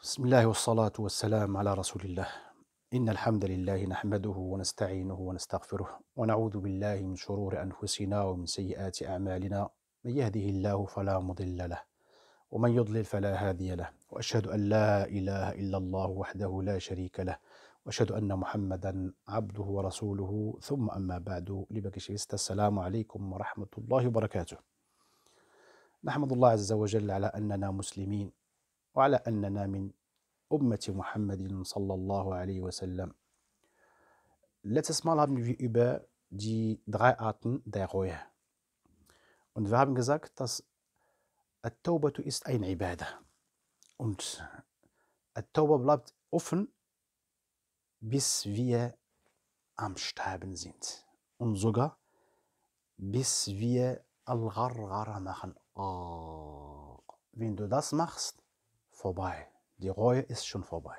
بسم الله والصلاة والسلام على رسول الله. إن الحمد لله نحمده ونستعينه ونستغفره ونعوذ بالله من شرور أنفسنا ومن سيئات أعمالنا. من يهده الله فلا مضل له ومن يضلل فلا هادي له، وأشهد أن لا إله إلا الله وحده لا شريك له، وأشهد أن محمدا عبده ورسوله. ثم أما بعد، السلام عليكم ورحمة الله وبركاته. نحمد الله عز وجل على أننا مسلمين وعلى أننا من Ummati Muhammadin sallallahu alaihi wasallam. Letztes Mal haben wir über die drei Arten der Reue. Und wir haben gesagt, dass At-Taubatu ist ein Ibadah. Und At-Tauba bleibt offen, bis wir am Sterben sind. Und sogar bis wir Al-Gharghara machen. Oh, wenn du das machst, vorbei. Die Reue ist schon vorbei.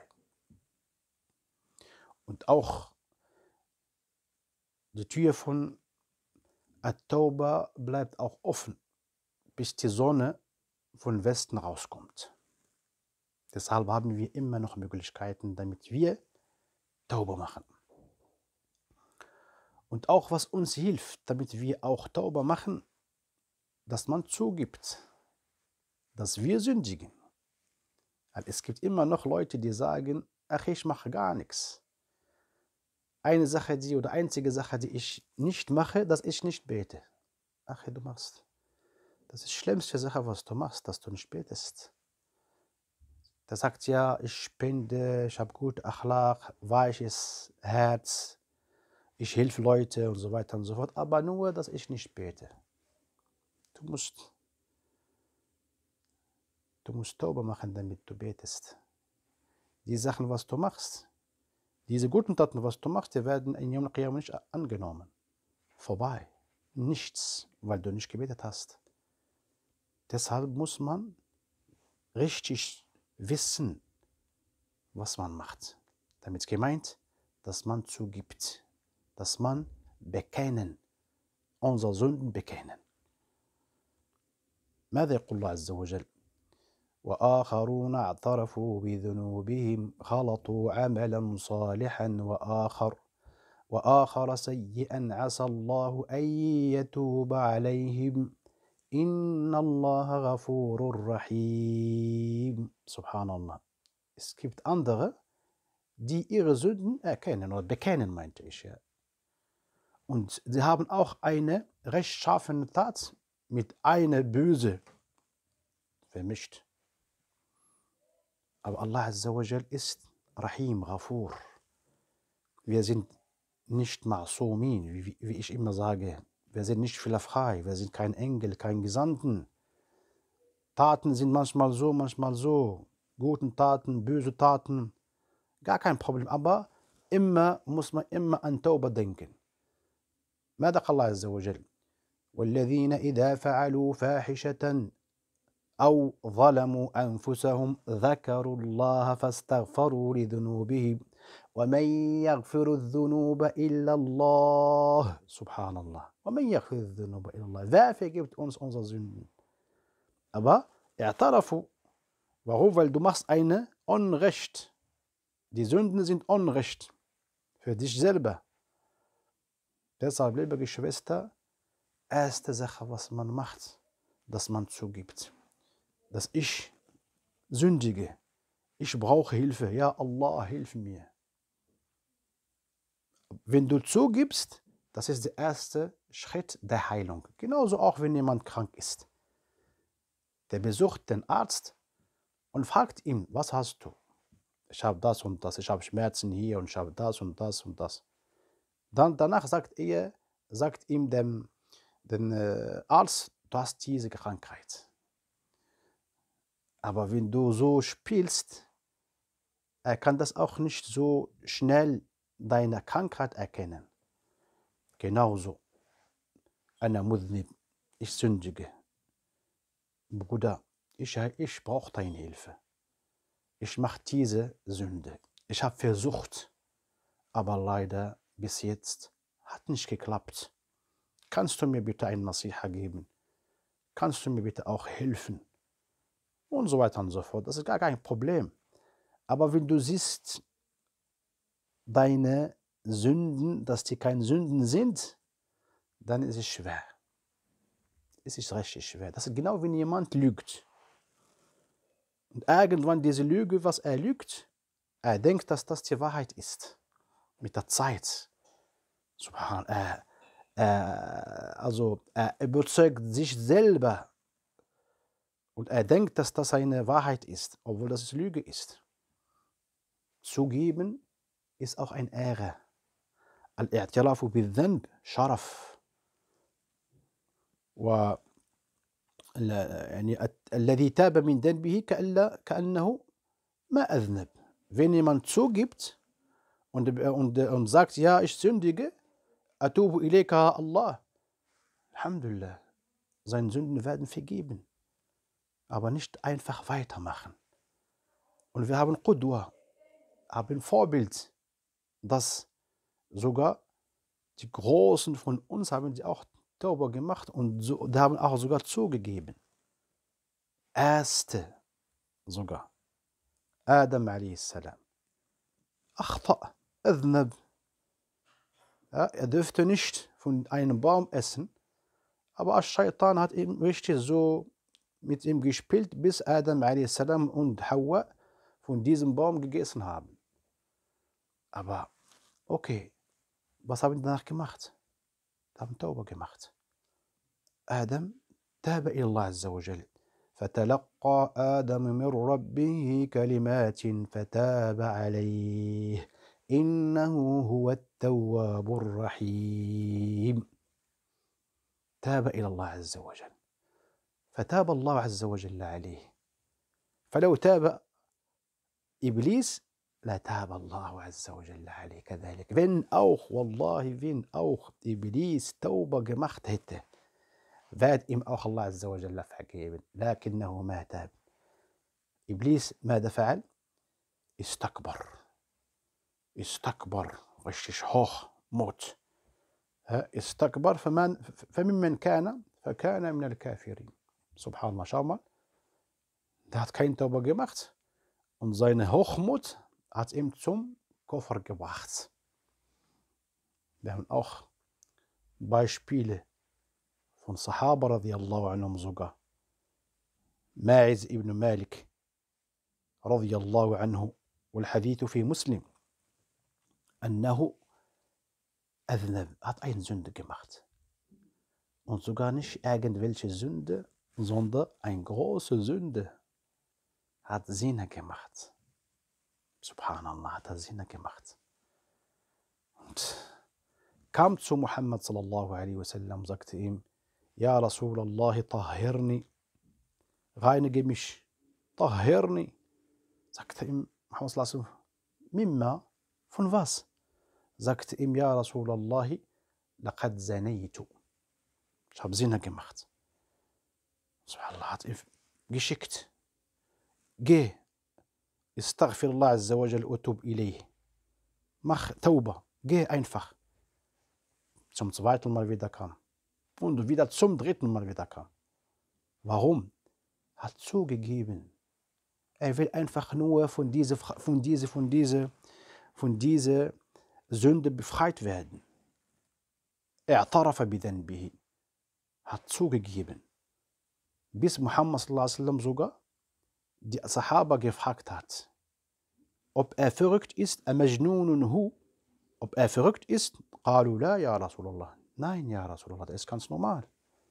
Und auch die Tür von At-Tauba bleibt auch offen, bis die Sonne von Westen rauskommt. Deshalb haben wir immer noch Möglichkeiten, damit wir Tauba machen. Und auch was uns hilft, damit wir auch Tauba machen, dass man zugibt, dass wir sündigen. Weil es gibt immer noch Leute, die sagen, ach, ich mache gar nichts. Eine Sache, oder einzige Sache, die ich nicht mache, dass ich nicht bete. Ach, du machst. Das ist die schlimmste Sache, was du machst, dass du nicht betest. Der sagt ja, ich spende, ich habe gut Achlaq, weiches Herz, ich helfe Leute und so weiter und so fort, aber nur, dass ich nicht bete. Du musst Tauba machen, damit du betest. Die Sachen, was du machst, diese guten Taten, was du machst, die werden in Yom al-Qiyamah nicht angenommen. Vorbei. Nichts, weil du nicht gebetet hast. Deshalb muss man richtig wissen, was man macht. Damit ist gemeint, dass man zugibt, dass man bekennen, unsere Sünden bekennen. ماذا يقول الله عز وجل؟ وآخرون اعترفوا بذنوبهم خلطوا عملا صالحا وآخر سيئا عسى الله أن يتوب عليهم إن الله غفور رحيم. Subhanallah. Es gibt andere, die ihre Sünden erkennen oder bekennen, meinte ich ja. Und sie haben auch eine rechtschaffene Tat mit einer böse vermischt. Aber Allah Azza wa Jal ist Rahim, Ghafur. Wir sind nicht Ma'sumin, wie ich immer sage. Wir sind nicht fehlerfrei, wir sind kein Engel, kein Gesandten. Taten sind manchmal so. Guten Taten, böse Taten, gar kein Problem. Aber muss man immer an Tauba denken. ماذا قال الله عز وجل؟ والذين إذا فعلوا فاحشة أو ظلموا أنفسهم ذكروا الله فاستغفروا لذنوبهم ومن يغفر الذنوب إلا الله. Subhanallah. ومن يغفر الذنوب إلا الله. Wer vergibt uns unsere Sünden? Aber اعترفوا. Warum? Weil du machst eine Unrecht. Die Sünden sind Unrecht für dich selber. Deshalb, liebe Geschwister, erste Sache, was man macht, dass man zugibt, dass ich sündige, ich brauche Hilfe, ja Allah, hilf mir. Wenn du zugibst, das ist der erste Schritt der Heilung. Genauso auch, wenn jemand krank ist. Der besucht den Arzt und fragt ihn, was hast du? Ich habe das und das, ich habe Schmerzen hier und ich habe das und das und das. Danach sagt ihm den Arzt, du hast diese Krankheit. Aber wenn du so spielst, er kann das auch nicht so schnell deine Krankheit erkennen. Genauso. Ana mudhnib, ich sündige. Bruder, ich brauche deine Hilfe. Ich mache diese Sünde. Ich habe versucht, aber leider bis jetzt hat nicht geklappt. Kannst du mir bitte ein Nasiha geben? Kannst du mir bitte auch helfen? Und so weiter und so fort. Das ist gar kein Problem. Aber wenn du siehst, deine Sünden, dass die keine Sünden sind, dann ist es schwer. Es ist richtig schwer. Das ist genau, wenn jemand lügt. Und irgendwann diese Lüge, was er lügt, er denkt, dass das die Wahrheit ist. Mit der Zeit. Subhan, also er überzeugt sich selber und er denkt, dass das eine Wahrheit ist, obwohl das Lüge ist. Zugeben ist auch eine Ehre. الاعتراف بالذنب شرف. و يعني الذي تاب من ذنبه كأنه ما أذنب. Wenn jemand zugibt und sagt, ja, ich sündige, atubu ilayka Allah, Alhamdulillah, seine Sünden werden vergeben. Aber nicht einfach weitermachen. Und wir haben Qudwa, haben Vorbild, dass sogar die Großen von uns haben die auch Tauba gemacht und die haben auch sogar zugegeben. Erste sogar. Adam a.s. Akhta, Adnab. Ja, er dürfte nicht von einem Baum essen, aber Ash-Shaytan hat ihm richtig so mit ihm gespielt, bis Adam a.s. und Hawa von diesem Baum gegessen haben. Aber okay, was haben die danach gemacht? Die haben Tauba gemacht. Adam تاب إلى الله عز وجل فتلقى آدم من ربه كلمات فتاب عليه إنه هو التواب الرحيم. تاب إلى الله عز وجل فتاب الله عز وجل عليه. فلو تاب إبليس لتاب الله عز وجل عليه كذلك. Wenn auch, wallahi, wenn auch Iblis Tauba gemacht hätte, wird ihm auch Allah Azza wa Jalla vergeben. لكنه ما تاب. إبليس ماذا فعل؟ استكبر richtig hoch Mut. استكبر فممن فكان من الكافرين. Subhanallah, schau mal. Der hat kein Tauba gemacht und seine Hochmut hat ihn zum Koffer gebracht. Wir haben auch Beispiele von Sahaba radiyallahu anhum sogar. Ma'iz ibn Malik radiyallahu anhu والحديث في مسلم أنه أذنب, hat eine Sünde gemacht. Und sogar nicht irgendwelche Sünde, sondern eine große Sünde. Hat Zina gemacht. Subhanallah, hat er Zina gemacht. Und kam zu Muhammad sallallahu alaihi wasallam, sagte ihm, Ja Rasulallah, tahhirni, reinige mich, tahhirni. Sagte ihm Muhammad sallallahu alaihi wasallam, mimma, von was? Sagte ihm, Ja Rasulallah, laqad zanaytu. Ich habe Zina gemacht. Subhanallah, hat ihn geschickt. Geh, istaghfirullah azza wa jal utub ilayh. Mach Tauba, geh einfach. Zum zweiten Mal wieder kam. Und wieder zum dritten Mal wieder kam. Warum? Hat zugegeben. Er will einfach nur von dieser Sünde befreit werden. اعترف بذنبه. Hat zugegeben. Bis Muhammad sallallahu alaihi wasallam sogar die Sahaba gefragt hat, ob er verrückt ist, ob er verrückt ist, قالوا لا يا رسول الله. Nein, ja Rasulallah, das ist ganz normal.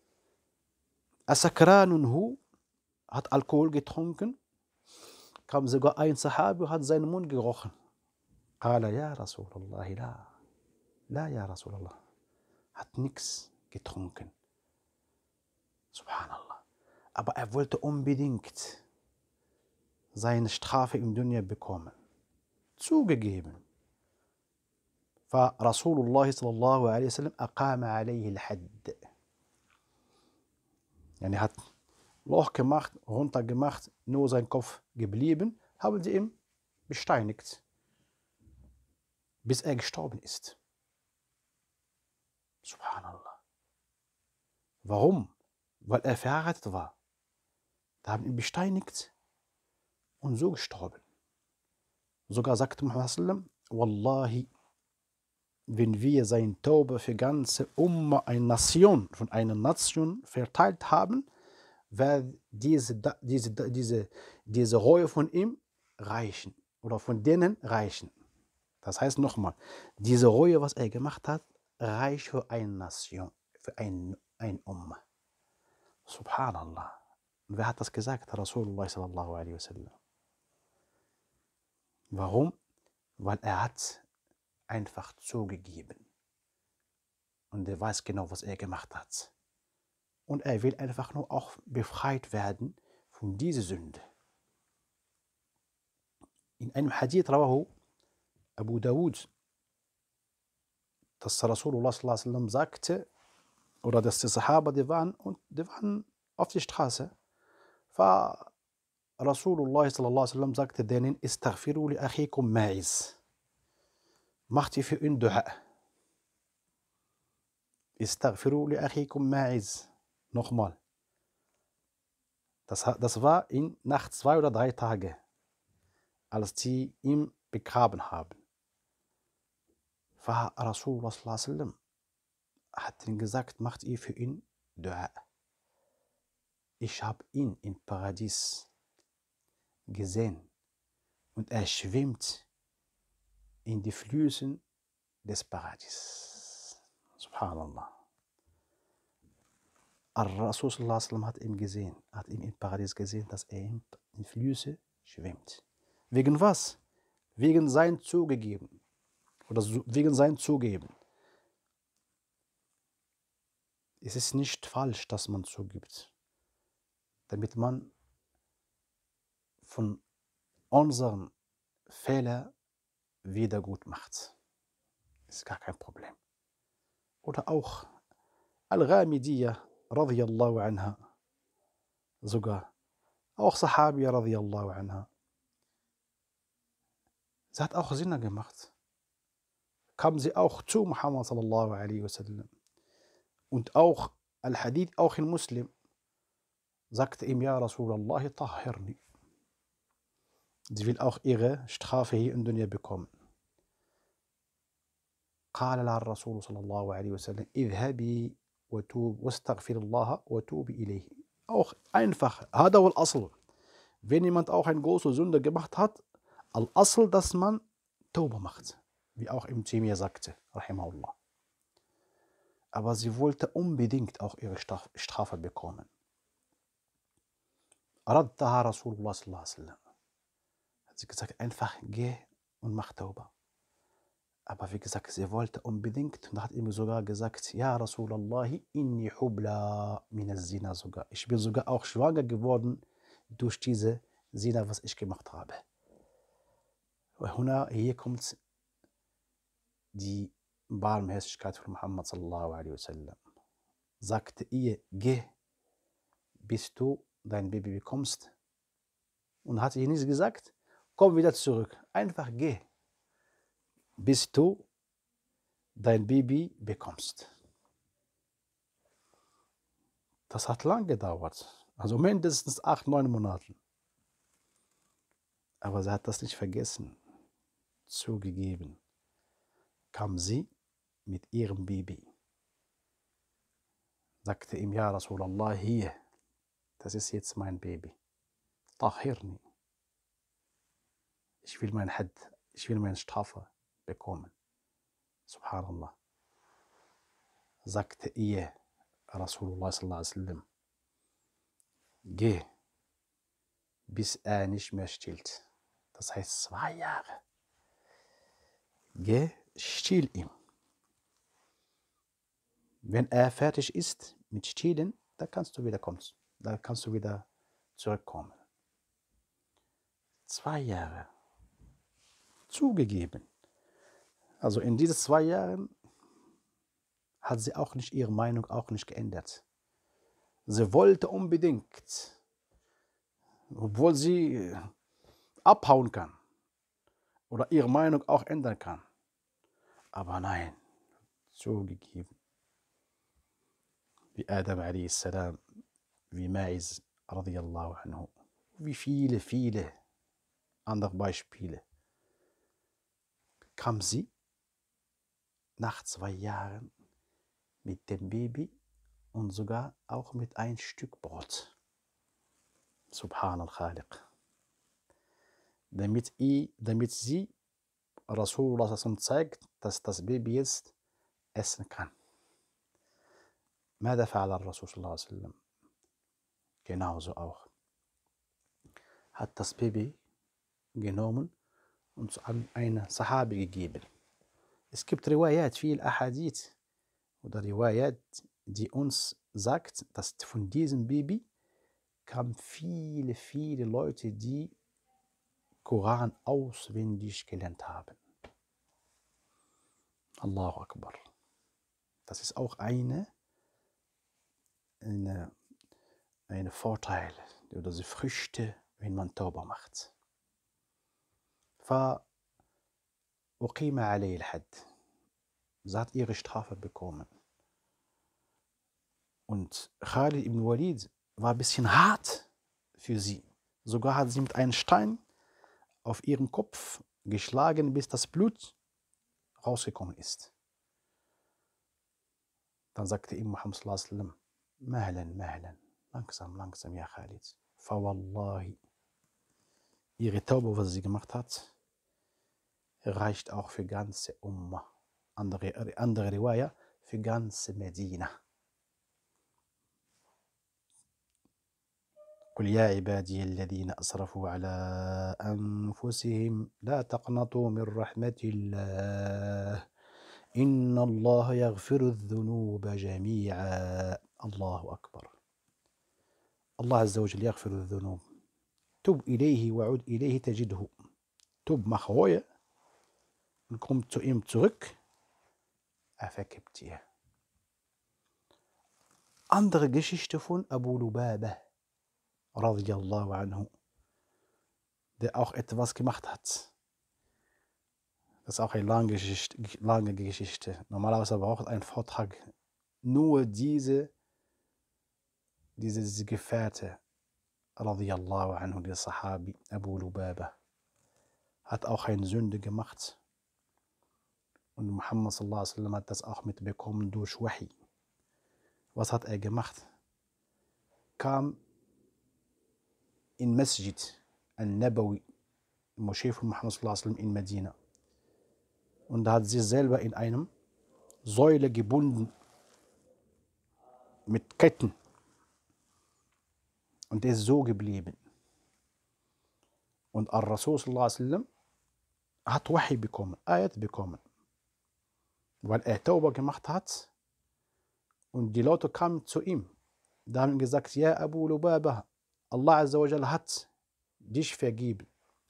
Asakranun, hat Alkohol getrunken, kam sogar ein Sahabi, hat seinen Mund gerochen. قال يا رسول الله لا يا رسول الله. Hat nichts getrunken. Subhanallah. Aber er wollte unbedingt seine Strafe im Dunya bekommen. Zugegeben. فرسول الله صلى الله عليه وسلم أقام عليه الحد. Yani hat Loch gemacht, runtergemacht, nur sein Kopf geblieben, haben sie ihn besteinigt, bis er gestorben ist. Subhanallah. Warum? Weil er verheiratet war. Da haben ihn besteinigt und so gestorben. Sogar sagte Muhammad sallam, Wallahi, wenn wir sein Taube für ganze Umma, eine Nation, von einer Nation verteilt haben, wird diese Reue von ihm reichen oder von denen reichen. Das heißt nochmal, diese Reue, was er gemacht hat, reicht für eine Nation, für ein Umma. Subhanallah. Und wer hat das gesagt? Rasulullah sallallahu alaihi wasallam. Warum? Weil er hat einfach zugegeben. Und er weiß genau, was er gemacht hat. Und er will einfach nur auch befreit werden von dieser Sünde. In einem Hadith rawahu Abu Dawud, dass Rasulullah sallallahu alaihi wasallam sagte, oder dass die Sahaba, die waren auf der Straße, Rasulullah sallallahu alaihi wasallam sagte denen, Istaghfiru li akhikum Ma'iz. Macht ihr für ihn Dua. Istaghfiru li akhikum Ma'iz. Nochmal. Das war nach 2 oder 3 Tagen, als die ihn begraben haben. Rasulullah sallallahu alaihi wasallam hat ihnen gesagt, macht ihr für ihn Dua. Ich habe ihn im Paradies gesehen und er schwimmt in die Flüssen des Paradies. Subhanallah. Rasul sallallahu alaihi wasallam hat ihn gesehen, hat ihn im Paradies gesehen, dass er in die Flüsse schwimmt. Wegen was? Wegen sein Zugeben. Oder wegen sein Zugeben. Es ist nicht falsch, dass man zugibt, damit man von unseren Fehlern wieder gut macht. Ist gar kein Problem. Oder auch Al-Ghamidiyya radiyallahu anha, sogar auch Sahabiya radiyallahu anha. Sie hat auch Sinne gemacht. Kam sie auch zu Muhammad sallallahu alaihi wasallam. Und auch Al-Hadith, auch in Muslim, sagte ihm, ja Rasulallah, tahhirni. Sie will auch ihre Strafe hier in Dunya bekommen. قال لها الرسول صلى الله عليه وسلم اذهبي واستغفر الله وتوبي إليه. Auch einfach, هذا هو الأصل. Wenn jemand auch eine große Sünde gemacht hat, Al-Asl, dass man Tauba macht, wie auch Ibn Taymiyyah sagte, rahimahullah. Aber sie wollte unbedingt auch ihre Strafe bekommen. Raddaha Rasulullah sallallahu alaihi wasallam. Hat sie gesagt, einfach geh und mach Tauba. Aber wie gesagt, sie wollte unbedingt und hat ihm sogar gesagt, ja Rasulallah, inni hubla min az-zina sogar. Ich bin sogar auch schwanger geworden durch diese Zina, was ich gemacht habe. Und hier kommt die Barmherzigkeit von Muhammad sallallahu alaihi wasallam. Sagte ihr, geh, bis du dein Baby bekommst. Und hat ihr nichts gesagt, komm wieder zurück. Einfach geh, bis du dein Baby bekommst. Das hat lang gedauert. Also mindestens 8, 9 Monate. Aber sie hat das nicht vergessen. Zugegeben. Kam sie mit ihrem Baby. Sagte ihm, ja Rasulallah, hier, das ist jetzt mein Baby. Tahirni. Ich will mein Hadd, ich will meine Strafe bekommen. Subhanallah. Sagte ihr, Rasulullah sallallahu alaihi wasallam, geh, bis er nicht mehr stillt. Das heißt 2 Jahre. Geh, still ihm. Wenn er fertig ist mit Stillen, dann kannst du wieder zurückkommen. 2 Jahre. Zugegeben. Also in diesen 2 Jahren hat sie auch nicht ihre Meinung auch nicht geändert. Sie wollte unbedingt, obwohl sie abhauen kann oder ihre Meinung auch ändern kann. Aber nein, zugegeben. Wie Adam a.s., wie Ma'iz radiyallahu anhu, wie viele andere Beispiele. kam sie nach 2 Jahren mit dem Baby und sogar auch mit ein Stück Brot. Subhan al-Khaliq. Damit sie Rasulullah zeigt, dass das Baby jetzt essen kann. ماذا فعل الرسول صلى الله عليه وسلم? Genauso auch. Hat das Baby genommen und zu einer Sahabi gegeben. Es gibt Riwayat, viel Ahadith oder Riwayat, die uns sagt, dass von diesem Baby kamen viele Leute, die Koran auswendig gelernt haben. Allahu Akbar. Das ist auch eine Vorteil oder die Früchte, wenn man Tauba macht. فأقيم عليه الحد. Sie hat ihre Strafe bekommen. Und Khalid ibn Walid war ein bisschen hart für sie. Sogar hat sie mit einem Stein auf ihren Kopf geschlagen, bis das Blut rausgekommen ist. Dann sagte ihm Muhammad sallallahu alaihi wasallam: Mahlan, langsam, ja Khalid. Fawallahi, ihre Taube, was sie gemacht hat, reicht auch für ganze Ummah. Andere Riwaya, für ganze Medina. قل يا عبادي الذين أسرفوا على أنفسهم لا تقنطوا من رحمة الله إن الله يغفر الذنوب جميعا. الله أكبر. الله عز وجل يغفر الذنوب. تب إليه وعد إليه تجده. Tub, mach Reue und komm zu ihm zurück. Er vergibt dir. Andere Geschichte von Abu Lubaba radiyallahu anhu, der auch etwas gemacht hat. Das ist auch eine lange Geschichte. Normalerweise braucht ein Vortrag nur diese Gefährte radiyallahu anhu, der Sahabi Abu Lubaba, hat auch eine Sünde gemacht. Und Muhammad sallallahu alaihi wasallam hat das auch mitbekommen durch Wahi. Was hat er gemacht? Kam in Masjid al-Nabawi, Moschee von Muhammad sallallahu alaihi wasallam in Medina. Und da hat sie selber in einem Säule gebunden mit Ketten. Und er ist so geblieben. Und Al-Rasul sallallahu alaihi wasallam hat Wahi bekommen, Ayat bekommen. Weil er Tauba gemacht hat und die Leute kamen zu ihm. Da haben gesagt: Ja, Abu Lubaba, Allah Azza wa Jal hat dich vergibt.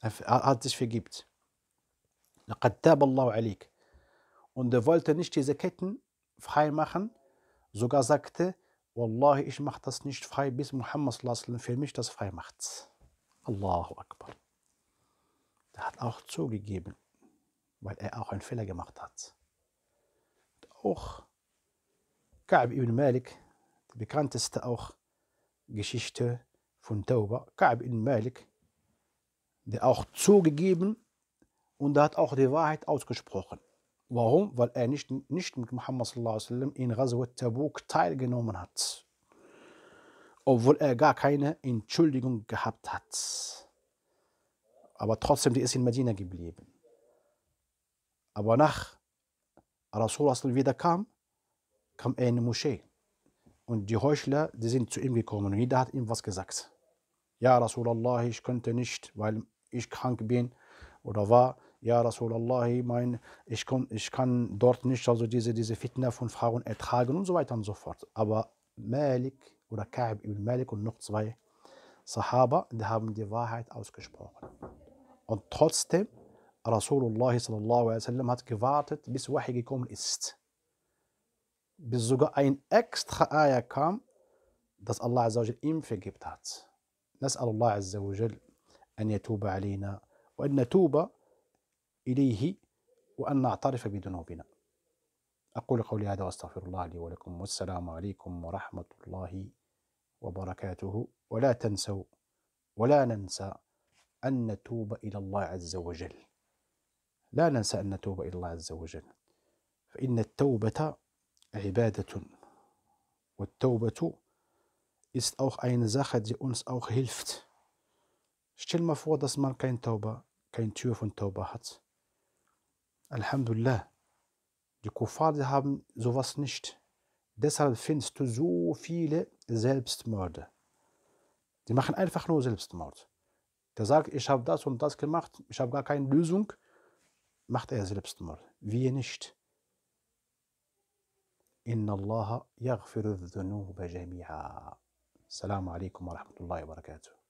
Laqad taba Allahu alik. Und er wollte nicht diese Ketten frei machen, sogar sagte: Wallahi, ich mache das nicht frei, bis Muhammad sallallahu alaihi wasallam für mich das frei macht. Allahu Akbar. Er hat auch zugegeben, weil er auch einen Fehler gemacht hat. Auch Ka'b ibn Malik, die bekannteste auch Geschichte von Tauba. Ka'b ibn Malik, der auch zugegeben und er hat auch die Wahrheit ausgesprochen. Warum? Weil er nicht mit Muhammad sallallahu alaihi wasallam in Ghazwat Tabuk teilgenommen hat. Obwohl er gar keine Entschuldigung gehabt hat. Aber trotzdem, die ist in Medina geblieben. Aber nach Rasulullah wieder kam er in die Moschee. Und die Heuchler, die sind zu ihm gekommen und jeder hat ihm was gesagt. Ja, Rasulallah, ich könnte nicht, weil ich krank bin oder war. Ja, Rasulallah, ich kann dort nicht also diese Fitna von Frauen ertragen und so weiter und so fort. Aber Malik oder Ka'b ibn Malik und noch 2 Sahaba, die haben die Wahrheit ausgesprochen. Und trotzdem, Rasulullah sallallahu alaihi wasallam hat gewartet, bis Wahi gekommen ist. Bis sogar ein extra Ayah kam, das Allah Azza wa Jal ihm vergibt hat. نسأل الله عز وجل أن يتوب علينا وأن نتوب إليه وأن نعترف بذنوبنا. أقول قولي هذا وأستغفر الله لي ولكم والسلام عليكم ورحمة الله وبركاته. ولا تنسوا ولا ننسى أن نتوب إلى الله عز وجل لا ننسى أن نتوب إلى الله عز وجل، فإن التوبة عبادة. والتوبة ist auch eine Sache, die uns auch hilft. Stell mal vor, dass man kein Tür von Tauba hat. Alhamdulillah, die Kuffar, die haben sowas nicht. Deshalb findest du so viele Selbstmorde. Die machen einfach nur Selbstmord. Der sagt, ich habe das und das gemacht, ich habe gar keine Lösung, macht er Selbstmord. Wir nicht. Inna Allah yaghfiru dhunuba jami'a. Assalamu alaikum wa rahmatullahi wa barakatuh.